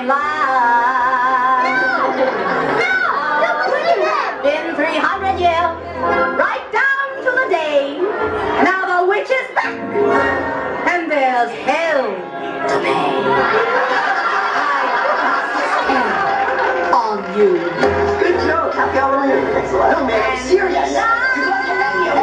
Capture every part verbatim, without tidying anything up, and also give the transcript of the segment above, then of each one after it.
same line. In three hundred years, right down to the day, now the witch is back, and there's hell to pay. I on you. Good joke. Happy Halloween. Excellent. I don't make it serious. Good luck to have you.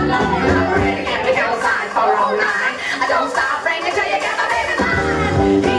I don't stop ringing till you get my baby line.